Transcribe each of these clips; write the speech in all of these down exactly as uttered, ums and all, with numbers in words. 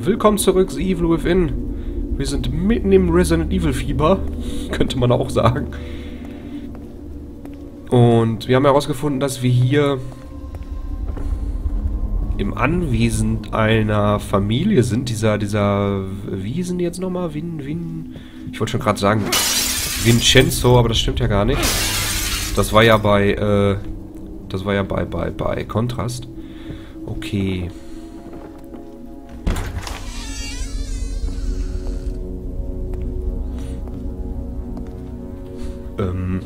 Willkommen zurück, The Evil Within. Wir sind mitten im Resident Evil Fieber, könnte man auch sagen. Und wir haben herausgefunden, dass wir hier im Anwesen einer Familie sind. Dieser, dieser, wie sind die jetzt nochmal? Vin, Vin, ich wollte schon gerade sagen Vincenzo, aber das stimmt ja gar nicht. Das war ja bei, äh, das war ja bei, bei, bei Kontrast. Okay. Ähm.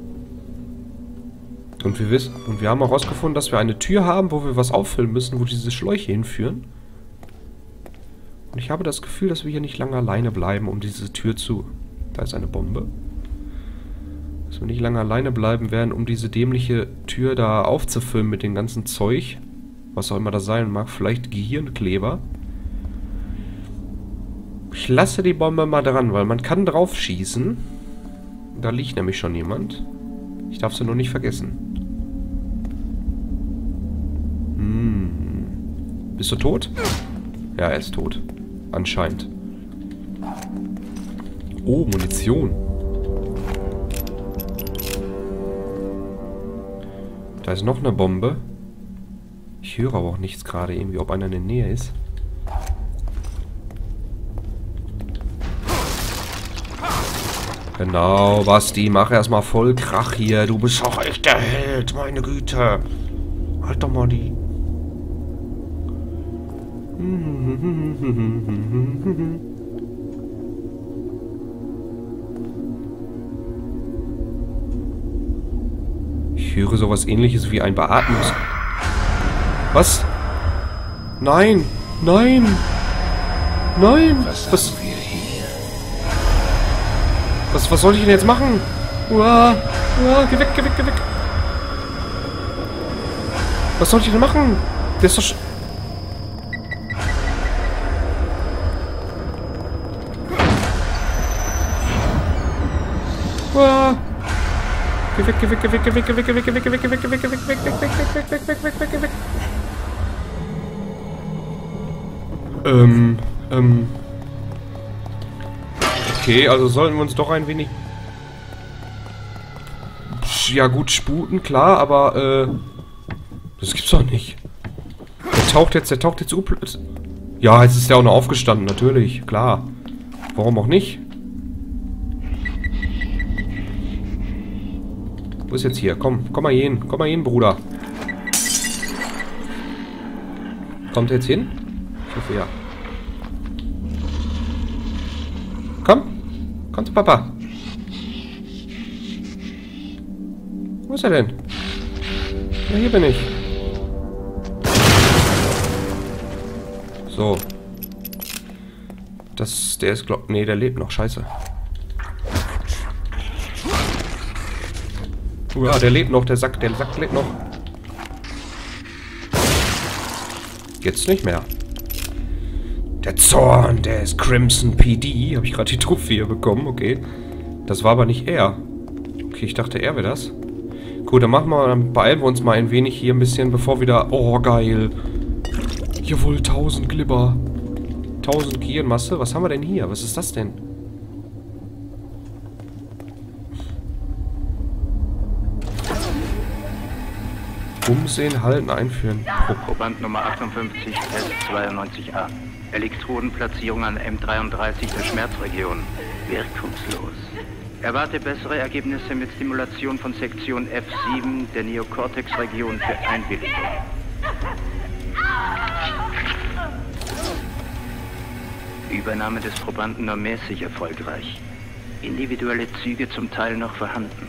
Und wir wissen, und wir haben herausgefunden, dass wir eine Tür haben, wo wir was auffüllen müssen, wo diese Schläuche hinführen. Und ich habe das Gefühl, dass wir hier nicht lange alleine bleiben, um diese Tür zu... Da ist eine Bombe. Dass wir nicht lange alleine bleiben werden, um diese dämliche Tür da aufzufüllen mit dem ganzen Zeug. Was auch immer das sein mag. Vielleicht Gehirnkleber. Ich lasse die Bombe mal dran, weil man kann drauf schießen. Da liegt nämlich schon jemand. Ich darf sie nur nicht vergessen. Hm. Bist du tot? Ja, er ist tot. Anscheinend. Oh, Munition. Da ist noch eine Bombe. Ich höre aber auch nichts gerade irgendwie, ob einer in der Nähe ist. Genau, Basti, mach erstmal voll Krach hier. Du bist auch echt der Held, meine Güte. Halt doch mal die... Ich höre sowas Ähnliches wie ein Beatmungs... Was? Nein! Nein! Nein! Was, was haben wir hier? Was, was soll ich denn jetzt machen? Uah, uah, geh weg, geh weg, geh weg. Was soll ich denn machen? Der ist doch sch... Uah. Geh weg, geh weg, geh weg, geh weg, geh weg, geh weg, geh weg, geh weg, geh weg, geh weg, geh weg, weg, weg, weg, weg, weg, weg, weg, weg, weg, weg. Ähm, ähm... Okay, also sollten wir uns doch ein wenig... Ja gut, sputen, klar, aber, äh... Das gibt's doch nicht. Der taucht jetzt, der taucht jetzt... Ja, jetzt ist der auch noch aufgestanden, natürlich, klar. Warum auch nicht? Wo ist jetzt hier? Komm, komm mal hier hin. Komm mal hin, Bruder. Kommt er jetzt hin? Ich hoffe, ja. Komm. Komm zu Papa. Wo ist er denn? Ja, hier bin ich. So. Das, der ist, glaub... Nee, der lebt noch. Scheiße. Ja, der lebt noch. Der Sack, der Sack lebt noch. Jetzt nicht mehr. Der Zorn des Crimson P D. Habe ich gerade die Trophäe bekommen. Okay. Das war aber nicht er. Okay, ich dachte, er wäre das. Gut, dann machen wir, dann beeilen wir uns mal ein wenig hier ein bisschen, bevor wieder... Oh, geil. Jawohl, tausend Glibber. tausend Gehirnmasse. Was haben wir denn hier? Was ist das denn? Umsehen, halten, einführen. Proband Nummer achtundfünfzig, Test zweiundneunzig a. Elektrodenplatzierung an M dreiunddreißig der Schmerzregion. Wirkungslos. Erwarte bessere Ergebnisse mit Stimulation von Sektion F sieben der Neokortex-Region für Einwilligung. Übernahme des Probanden nur mäßig erfolgreich. Individuelle Züge zum Teil noch vorhanden.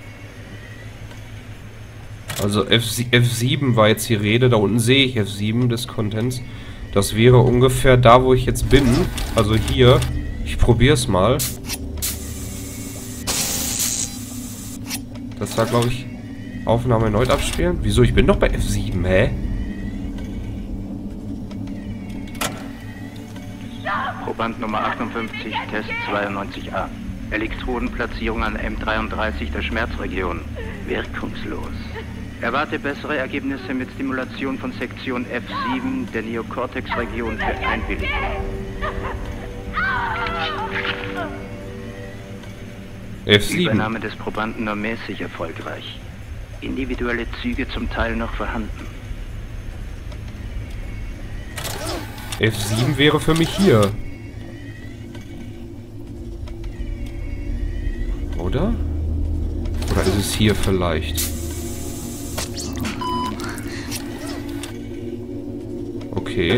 Also F sieben war jetzt die Rede, da unten sehe ich F sieben des Contents. Das wäre ungefähr da, wo ich jetzt bin. Also hier. Ich probiere es mal. Das war, glaube ich, Aufnahme erneut abspielen. Wieso? Ich bin doch bei F sieben, hä? Proband Nummer achtundfünfzig, Test zweiundneunzig a. Elektrodenplatzierung an M dreiunddreißig der Schmerzregion. Wirkungslos. Erwarte bessere Ergebnisse mit Stimulation von Sektion F sieben der Neokortex-Region für Einwilligung. F sieben. Die Übernahme des Probanden nur mäßig erfolgreich. Individuelle Züge zum Teil noch vorhanden. F sieben wäre für mich hier. Oder? Oder ist es hier vielleicht? Okay.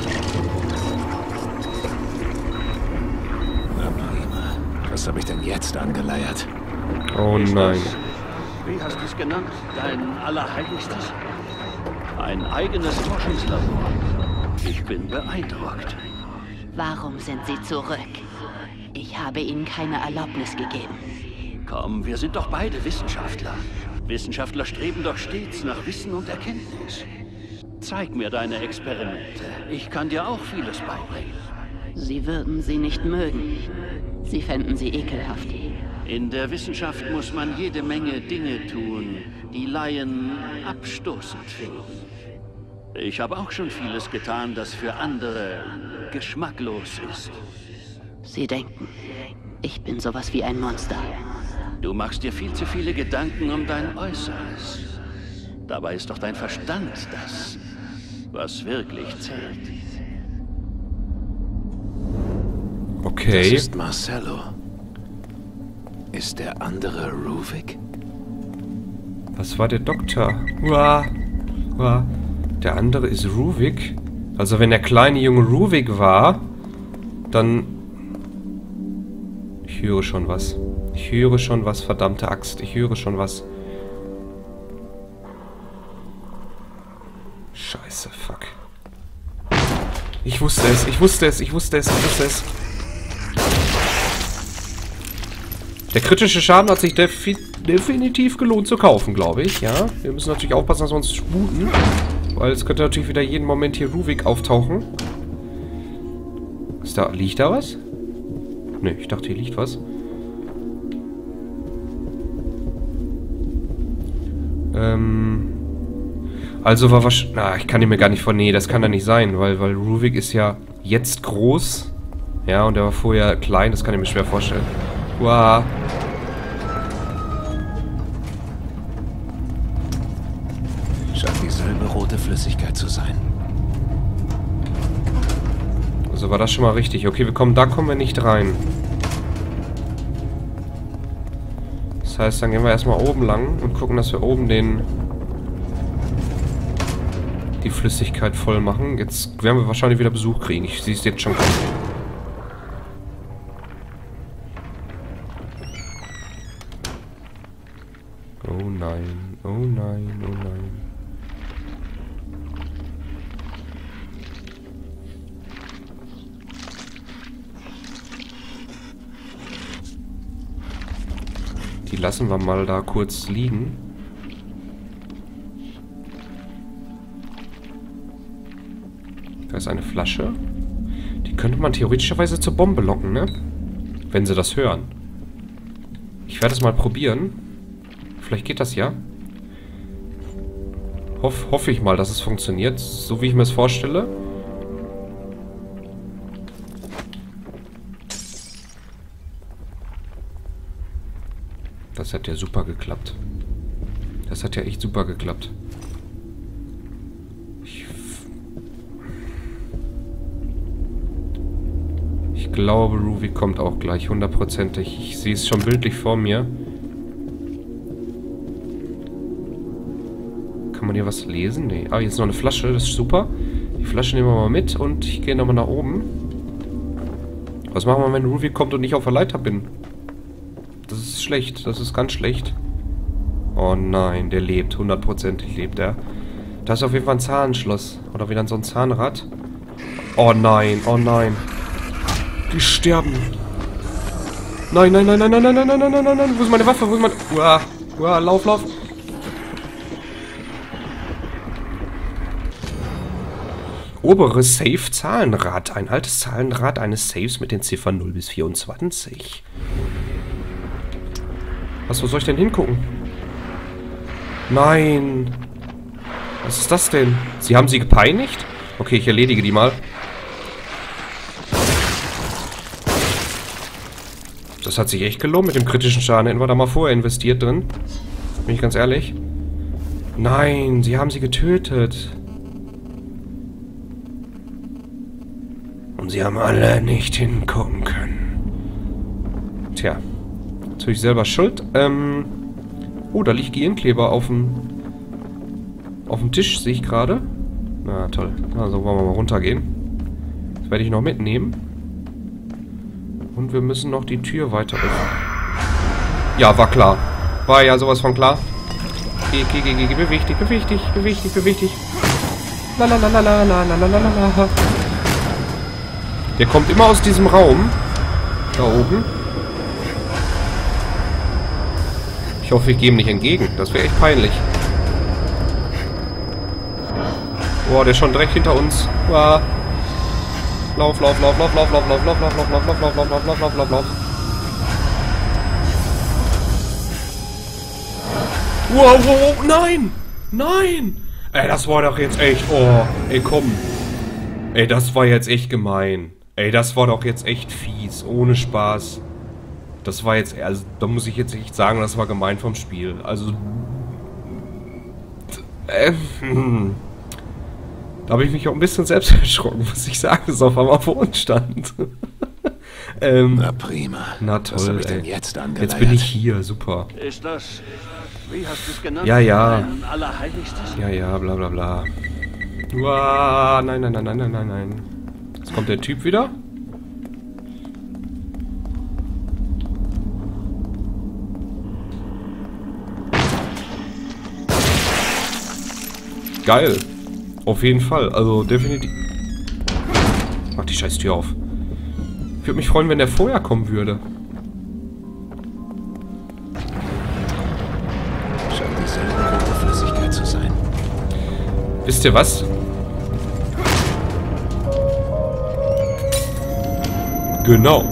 Na prima. Was habe ich denn jetzt angeleiert? Oh nein. Wie hast du es genannt? Dein Allerheiligstes? Ein eigenes Forschungslabor. Ich bin beeindruckt. Warum sind Sie zurück? Ich habe Ihnen keine Erlaubnis gegeben. Komm, wir sind doch beide Wissenschaftler. Wissenschaftler streben doch stets nach Wissen und Erkenntnis. Zeig mir deine Experimente. Ich kann dir auch vieles beibringen. Sie würden sie nicht mögen. Sie fänden sie ekelhaft. In der Wissenschaft muss man jede Menge Dinge tun, die Laien abstoßend finden. Ich habe auch schon vieles getan, das für andere geschmacklos ist. Sie denken, ich bin sowas wie ein Monster. Du machst dir viel zu viele Gedanken um dein Äußeres. Dabei ist doch dein Verstand das, was wirklich zählt. Okay. Das ist Marcello. Ist der andere Ruvik? Was war der Doktor? Uah. Uah. Der andere ist Ruvik. Also wenn der kleine Junge Ruvik war, dann... Ich höre schon was. Ich höre schon was, verdammte Axt. Ich höre schon was. Scheiße, fuck. Ich wusste es, ich wusste es, ich wusste es, ich wusste es. Der kritische Schaden hat sich defi definitiv gelohnt zu kaufen, glaube ich. Ja, wir müssen natürlich aufpassen, dass wir uns sputen. Weil es könnte natürlich wieder jeden Moment hier Ruvik auftauchen. Ist da, liegt da was? Ne, ich dachte, hier liegt was. Ähm... Also war wahrscheinlich... Na, ich kann ihn mir gar nicht vor... Nee, das kann ja nicht sein, weil, weil Ruvik ist ja jetzt groß. Ja, und er war vorher klein, das kann ich mir schwer vorstellen. Uah. Scheint dieselbe rote Flüssigkeit zu sein. Also war das schon mal richtig. Okay, wir kommen, da kommen wir nicht rein. Das heißt, dann gehen wir erstmal oben lang und gucken, dass wir oben den... die Flüssigkeit voll machen. Jetzt werden wir wahrscheinlich wieder Besuch kriegen. Ich sehe es jetzt schon. Oh nein, oh nein, oh nein. Die lassen wir mal da kurz liegen. Da ist eine Flasche. Die könnte man theoretischerweise zur Bombe locken, ne? Wenn sie das hören. Ich werde es mal probieren. Vielleicht geht das ja. Hoff, hoffe ich mal, dass es funktioniert. So wie ich mir es vorstelle. Das hat ja super geklappt. Das hat ja echt super geklappt. Ich... Ich glaube, Ruvik kommt auch gleich, hundertprozentig. Ich sehe es schon bildlich vor mir. Kann man hier was lesen? Nee. Ah, jetzt noch eine Flasche, das ist super. Die Flasche nehmen wir mal mit und ich gehe nochmal nach oben. Was machen wir, wenn Ruvik kommt und ich auf der Leiter bin? Das ist schlecht, das ist ganz schlecht. Oh nein, der lebt, hundertprozentig lebt er. Da ist auf jeden Fall ein Zahnschloss. Oder wieder so ein Zahnrad. Oh nein, oh nein. Die sterben. Nein, nein, nein, nein, nein, nein, nein, nein, nein, nein, nein, nein. Wo ist meine Waffe? Wo ist meine... Uah, uah, lauf, lauf. Oberes Safe-Zahlenrad. Ein altes Zahlenrad eines Safes mit den Ziffern null bis vierundzwanzig. Was, wo soll ich denn hingucken? Nein. Was ist das denn? Sie haben sie gepeinigt? Okay, ich erledige die mal. Das hat sich echt gelohnt mit dem kritischen Schaden. Hätten wir da mal vorher investiert drin. Bin ich ganz ehrlich. Nein, sie haben sie getötet. Und sie haben alle nicht hinkommen können. Tja. Jetzt bin ich selber schuld. Ähm. Oh, da liegt Gehirnkleber auf dem auf dem Tisch, sehe ich gerade. Na toll. Also wollen wir mal runtergehen. Das werde ich noch mitnehmen. Und wir müssen noch die Tür weiter öffnen. Ja, war klar. War ja sowas von klar. Geh, geh, geh, geh, beweg dich, beweg dich, beweg dich, beweg dich. Lalalala. Der kommt immer aus diesem Raum. Da oben. Ich hoffe, ich gehe ihm nicht entgegen. Das wäre echt peinlich. Boah, der ist schon direkt hinter uns. Wow. Lauf, lauf, lauf, lauf, lauf, lauf, lauf, lauf, lauf, lauf, lauf, lauf, lauf, lauf, lauf, lauf, lauf, lauf, lauf. Wow, wow, wow, nein! Nein! Ey, das war doch jetzt echt... Oh, ey, komm. Ey, das war jetzt echt gemein. Ey, das war doch jetzt echt fies. Ohne Spaß. Das war jetzt... Also, da muss ich jetzt echt sagen, das war gemein vom Spiel. Also... Äh, hm. Da habe ich mich auch ein bisschen selbst erschrocken, muss ich sagen, dass auf einmal vor uns stand. ähm, na prima. Na toll, was hab ich ey. denn jetzt angeleiert? Jetzt bin ich hier, super. Ist das... Wie hast du es genannt? Ja, ja. Ein Allerheiligstes? Ja, ja, bla bla bla. Uah, nein, nein, nein, nein, nein, nein, nein. Jetzt kommt der Typ wieder. Geil. Auf jeden Fall. Also definitiv. Mach die scheiß Tür auf. Ich würde mich freuen, wenn der vorher kommen würde. Scheint dieselbe rote Flüssigkeit zu sein. Wisst ihr was? Genau.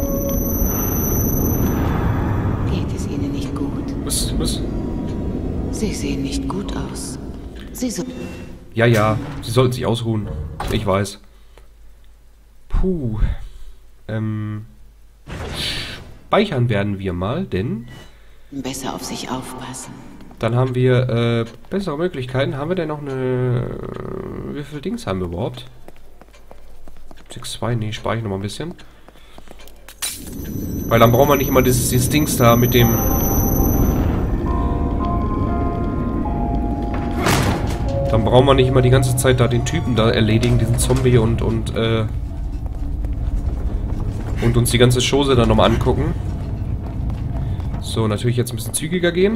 Geht es Ihnen nicht gut? Was, was? Sie sehen nicht gut aus. Sie sind... Ja, ja. Sie sollten sich ausruhen. Ich weiß. Puh. Ähm. Speichern werden wir mal, denn... Besser auf sich aufpassen. Dann haben wir äh, bessere Möglichkeiten. Haben wir denn noch eine... Wie viele Dings haben wir überhaupt? sechs zwei, nee, speichere noch mal ein bisschen. Weil dann brauchen wir nicht immer dieses, dieses Dings da mit dem... Dann brauchen wir nicht immer die ganze Zeit da den Typen da erledigen, diesen Zombie und, und, äh... Und uns die ganze Chose dann nochmal angucken. So, natürlich jetzt ein bisschen zügiger gehen.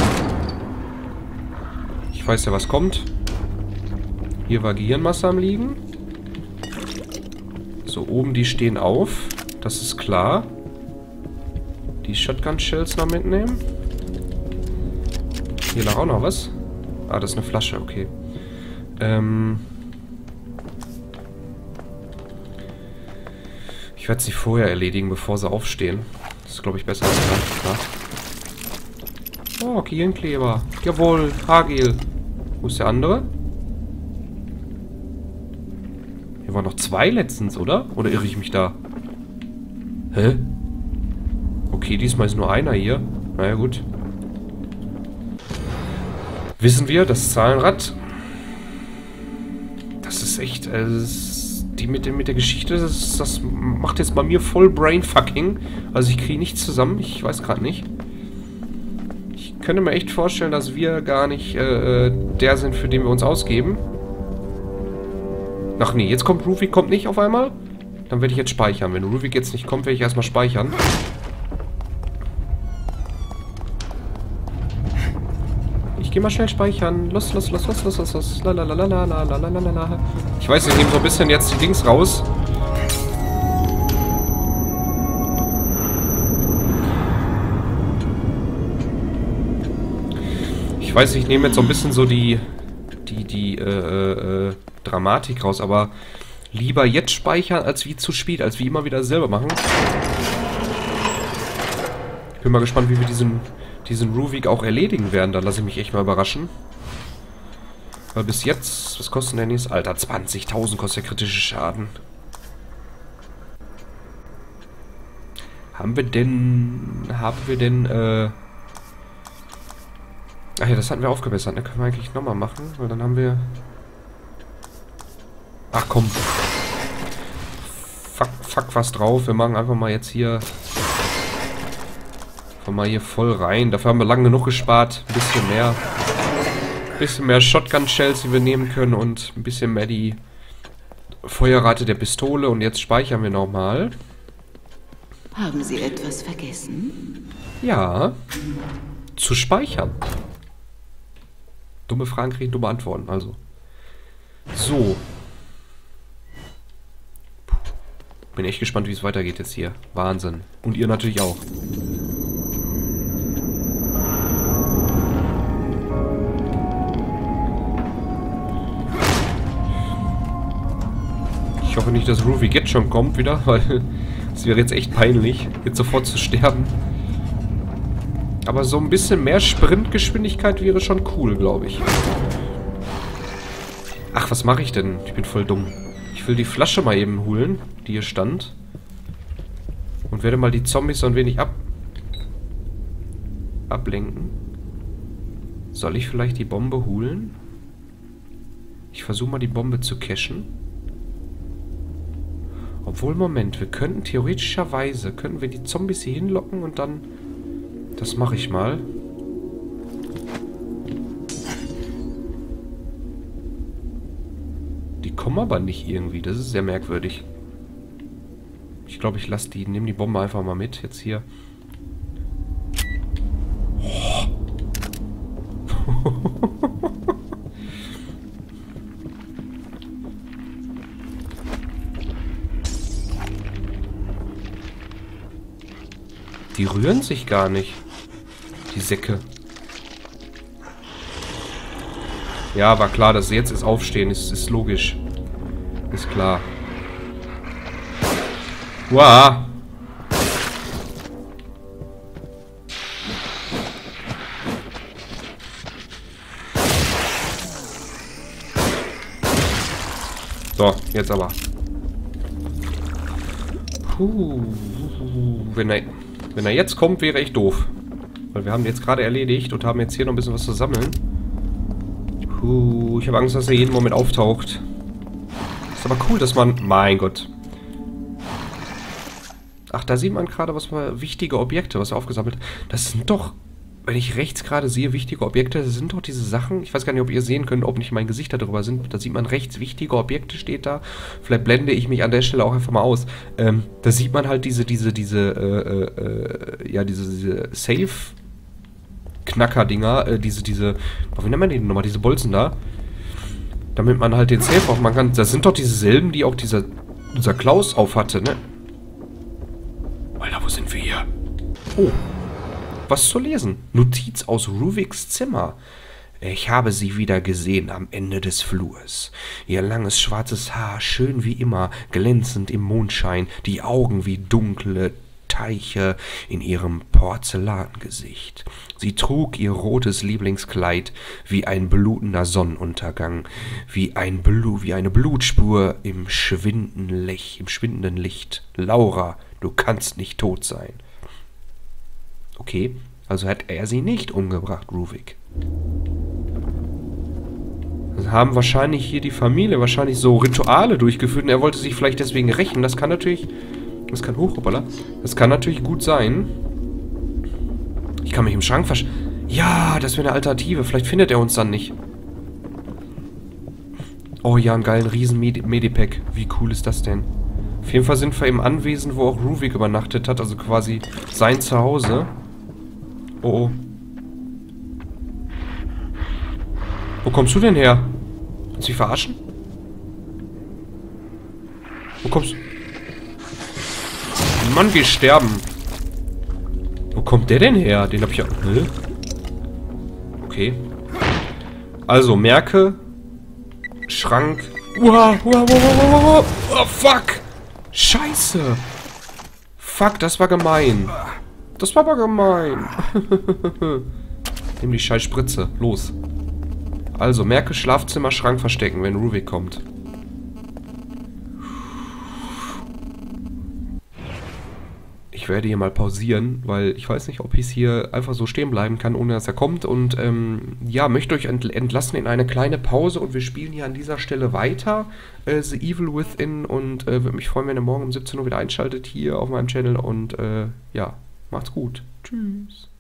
Ich weiß ja, was kommt. Hier war Gehirnmasse am Liegen. So, oben die stehen auf. Das ist klar. Die Shotgun-Shells noch mitnehmen. Hier lag auch noch was. Ah, das ist eine Flasche, okay. Ähm... Ich werde sie vorher erledigen, bevor sie aufstehen. Das ist, glaube ich, besser als das. Oh, Gehirnkleber. Jawohl, Haargel. Wo ist der andere? Hier waren noch zwei letztens, oder? Oder irre ich mich da? Hä? Okay, diesmal ist nur einer hier. Naja, gut. Wissen wir, das Zahlenrad... Das ist echt... Äh, das ist die mit, dem, mit der Geschichte, das, das macht jetzt bei mir voll Brainfucking. Also ich kriege nichts zusammen. Ich weiß gerade nicht. Ich könnte mir echt vorstellen, dass wir gar nicht äh, der sind, für den wir uns ausgeben. Ach nee, jetzt kommt Ruvik, kommt nicht auf einmal. Dann werde ich jetzt speichern. Wenn Ruvik jetzt nicht kommt, werde ich erstmal speichern. Ich gehe mal schnell speichern. Los, los, los, los, los, los, los. Lalalala. Ich weiß, ich nehme so ein bisschen jetzt die Dings raus. Ich weiß, ich nehme jetzt so ein bisschen so die die, die, äh, äh, Dramatik raus, aber lieber jetzt speichern, als wie zu spät, als wie immer wieder selber machen. Ich bin mal gespannt, wie wir diesen diesen Ruvik auch erledigen werden. Dann lasse ich mich echt mal überraschen. Weil bis jetzt, was kostet denn jetzt? Alter, zwanzigtausend kostet der kritische Schaden. Haben wir denn... Haben wir denn, äh... Ach ja, das hatten wir aufgebessert, ne? Können wir eigentlich nochmal machen, weil dann haben wir... Ach komm. Fuck, fuck was drauf. Wir machen einfach mal jetzt hier... Einfach mal hier voll rein. Dafür haben wir lange genug gespart. Ein bisschen mehr... Ein bisschen mehr Shotgun-Shells, die wir nehmen können und ein bisschen mehr die Feuerrate der Pistole. Und jetzt speichern wir nochmal. Haben Sie etwas vergessen? Ja. Zu speichern. Dumme Fragen kriegen dumme Antworten, also. So. Puh. Bin echt gespannt, wie es weitergeht jetzt hier. Wahnsinn. Und ihr natürlich auch. Ich hoffe nicht, dass Ruvik jetzt schon kommt wieder, weil es wäre jetzt echt peinlich, jetzt sofort zu sterben. Aber so ein bisschen mehr Sprintgeschwindigkeit wäre schon cool, glaube ich. Ach, was mache ich denn? Ich bin voll dumm. Ich will die Flasche mal eben holen, die hier stand. Und werde mal die Zombies so ein wenig ab... ablenken. Soll ich vielleicht die Bombe holen? Ich versuche mal die Bombe zu cashen. Obwohl, Moment, wir könnten theoretischerweise, könnten wir die Zombies hier hinlocken und dann... Das mache ich mal. Die kommen aber nicht irgendwie, das ist sehr merkwürdig. Ich glaube, ich lasse die, nehme die Bombe einfach mal mit, jetzt hier. Oh. Die rühren sich gar nicht. Die Säcke. Ja, war klar, dass sie jetzt ist aufstehen. Ist, ist logisch. Ist klar. Wow. So, jetzt aber. Puh. Wenn er... Wenn er jetzt kommt, wäre echt doof. Weil wir haben jetzt gerade erledigt und haben jetzt hier noch ein bisschen was zu sammeln. Puh, ich habe Angst, dass er jeden Moment auftaucht. Ist aber cool, dass man... Mein Gott. Ach, da sieht man gerade, was mal wichtige Objekte, was er aufgesammelt hat. Das sind doch... Wenn ich rechts gerade sehe, wichtige Objekte, das sind doch diese Sachen. Ich weiß gar nicht, ob ihr sehen könnt, ob nicht mein Gesicht da drüber sind. Da sieht man rechts, wichtige Objekte steht da. Vielleicht blende ich mich an der Stelle auch einfach mal aus. Ähm, da sieht man halt diese, diese, diese, äh, äh, ja, diese, diese Safe-Knacker-Dinger, äh, diese, diese, oh, wie nennt man die denn nochmal, diese Bolzen da? Damit man halt den Safe aufmachen kann. Das sind doch dieselben, die auch dieser, dieser Klaus auf hatte, ne? Alter, wo sind wir hier? Oh. Was zu lesen. Notiz aus Ruviks Zimmer. Ich habe sie wieder gesehen am Ende des Flurs. Ihr langes schwarzes Haar, schön wie immer, glänzend im Mondschein, die Augen wie dunkle Teiche in ihrem Porzellangesicht. Sie trug ihr rotes Lieblingskleid wie ein blutender Sonnenuntergang, wie, ein Blu wie eine Blutspur im, schwinden Lech im schwindenden Licht. Laura, du kannst nicht tot sein. Okay, also hat er sie nicht umgebracht, Ruvik. Also haben wahrscheinlich hier die Familie wahrscheinlich so Rituale durchgeführt und er wollte sich vielleicht deswegen rächen. Das kann natürlich... Das kann hoch, hoppala. Das kann natürlich gut sein. Ich kann mich im Schrank versch... Ja, das wäre eine Alternative. Vielleicht findet er uns dann nicht. Oh ja, einen geilen riesen Medi Medipack. Wie cool ist das denn? Auf jeden Fall sind wir im Anwesen, wo auch Ruvik übernachtet hat. Also quasi sein Zuhause. Oh, oh. Wo kommst du denn her? Willst du mich verarschen? Wo kommst du? Mann, wir sterben. Wo kommt der denn her? Den hab ich ja... Hä? Okay. Also, merke... Schrank... Uah, uah, uah, uah, uah. Oh, fuck! Scheiße! Fuck, das war gemein. Das war aber gemein. Nimm die scheiß Spritze. Los. Also, merke Schlafzimmer, Schrank verstecken, wenn Ruvik kommt. Ich werde hier mal pausieren, weil ich weiß nicht, ob ich es hier einfach so stehen bleiben kann, ohne dass er kommt. Und ähm, ja, möchte euch entlassen in eine kleine Pause und wir spielen hier an dieser Stelle weiter. Äh, The Evil Within und äh, würde mich freuen, wenn ihr morgen um siebzehn Uhr wieder einschaltet hier auf meinem Channel. Und äh, ja, macht's gut. Tschüss.